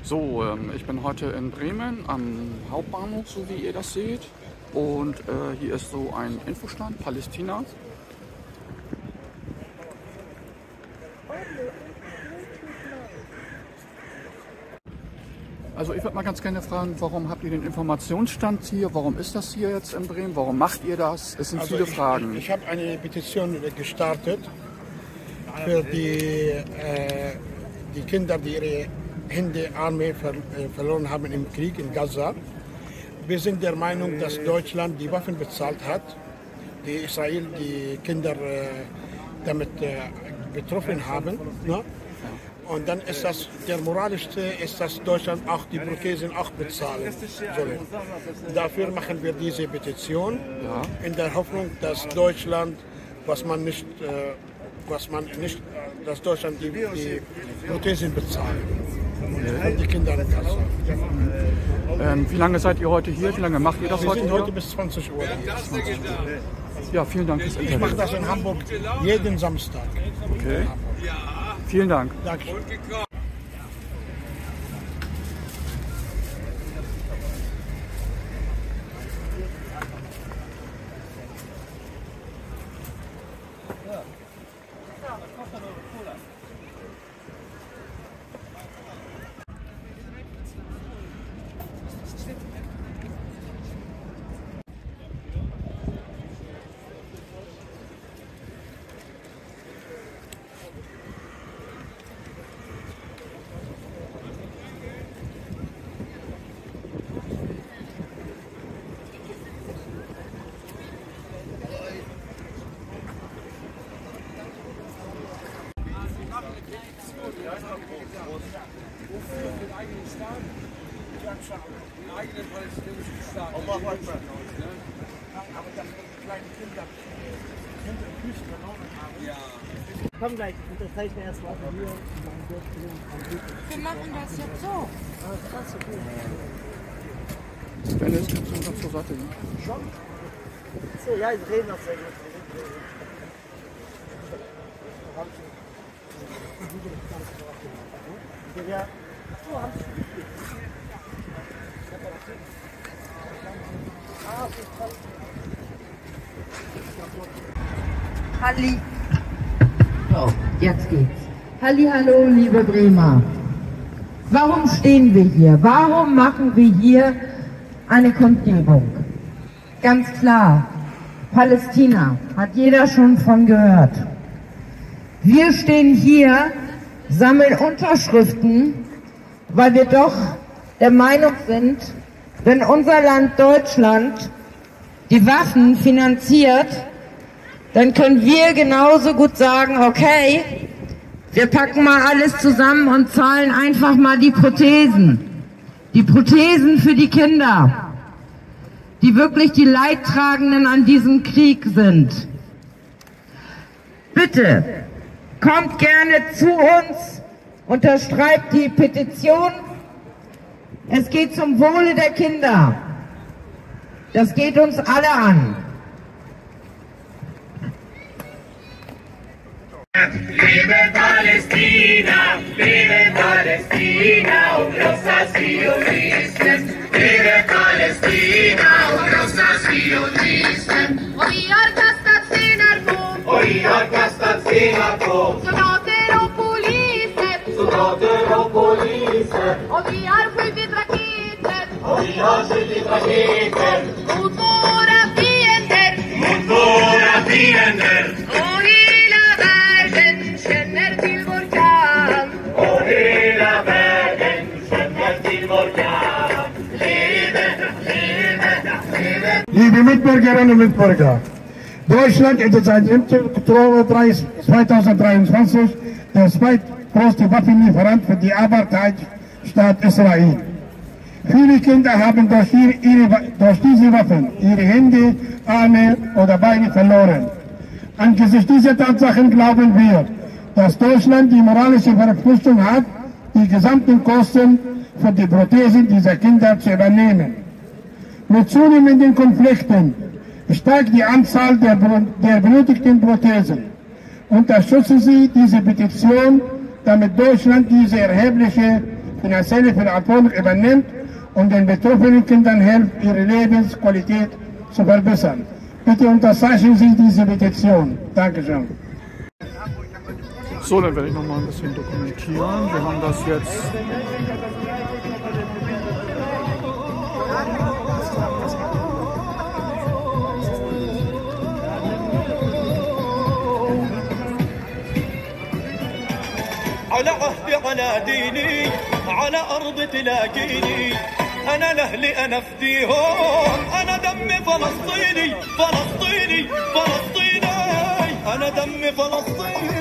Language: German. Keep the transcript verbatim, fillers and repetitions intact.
So, ähm, ich bin heute in Bremen am Hauptbahnhof, so wie ihr das seht. Und äh, hier ist so ein Infostand, Palästina. Also ich würde mal ganz gerne fragen, warum habt ihr den Informationsstand hier? Warum ist das hier jetzt in Bremen? Warum macht ihr das? Es sind also viele ich, Fragen. Ich, ich habe eine Petition gestartet für die, äh, die Kinder, die ihre Hände, Arme ver, äh, verloren haben im Krieg in Gaza. Wir sind der Meinung, dass Deutschland die Waffen bezahlt hat, die Israel die Kinder äh, damit äh, betroffen haben. Ne? Und dann ist das, der moralischste ist, dass Deutschland auch die Prothesen auch bezahlen soll. Dafür machen wir diese Petition, ja, in der Hoffnung, dass Deutschland, was man nicht, äh, was man nicht, dass Deutschland die, die Prothesen bezahlt. Okay. Die Kinder in Gaza. Ähm, wie lange seid ihr heute hier? Wie lange macht ihr das wir heute sind hier? heute bis zwanzig Uhr hier. zwanzig Uhr. Ja, vielen Dank fürs Interview. Ich mache das in Hamburg jeden Samstag. Okay. Vielen Dank. Dankeschön. Wofür? Für den eigenen Staat? Den eigenen palästinensischen Staat. Aber das sind kleine Kinder, Kinder und Füße verloren haben. Ja. Komm gleich, ich unterzeichne erst mal hier. Wir machen das jetzt so. Ah, krass, okay. Dennis, kannst du uns noch zur Seite gehen? Schon? So, ja, ich rede noch sehr gut. Ja. So, haben Sie Halli. So, jetzt geht's. Hallihallo, liebe Bremer. Warum stehen wir hier? Warum machen wir hier eine Kundgebung? Ganz klar, Palästina, hat jeder schon von gehört. Wir stehen hier, sammeln Unterschriften, weil wir doch der Meinung sind, wenn unser Land Deutschland die Waffen finanziert, dann können wir genauso gut sagen, okay, wir packen mal alles zusammen und zahlen einfach mal die Prothesen. Die Prothesen für die Kinder, die wirklich die Leidtragenden an diesem Krieg sind. Bitte, kommt gerne zu uns, unterschreibt die Petition. Es geht zum Wohle der Kinder. Das geht uns alle an. Liebe Palästina, liebe Palästina, und großer Zionisten. Liebe Palästina, und großer Zionisten. Oiarca stazzinato, Oiarca stazzinato, Sonoteropolise, Sonoteropolise, Oiar skjutit raketer, Oiar skjutit raketer, mot våra fiender, mot våra fiender. Och hela världen känner till vår kamp. Och hela världen känner till vår kamp. Lebe, lebe, lebe. Liebe Mitbürgerinnen und Mitbürger, Deutschland ist seit Oktober zweitausenddreiundzwanzig der zweitgrößte Waffenlieferant für die Apartheidstaat Israel. Viele Kinder haben durch, ihre, durch diese Waffen ihre Hände, Arme oder Beine verloren. Angesichts dieser Tatsachen glauben wir, dass Deutschland die moralische Verpflichtung hat, die gesamten Kosten für die Prothesen dieser Kinder zu übernehmen. Mit zunehmenden Konflikten steigt die Anzahl der, der benötigten Prothesen. Unterstützen Sie diese Petition, damit Deutschland diese erhebliche finanzielle Verantwortung übernimmt und den betroffenen Kindern hilft, ihre Lebensqualität zu verbessern. Bitte unterzeichnen Sie diese Petition. Dankeschön. So, dann werde ich noch mal ein bisschen dokumentieren. Wir haben das jetzt. على عهدي على ديني على أرض تلاقيني أنا لأهلي أنا أفديهم أنا دمي فلسطيني فلسطيني فلسطيني أنا دمي فلسطيني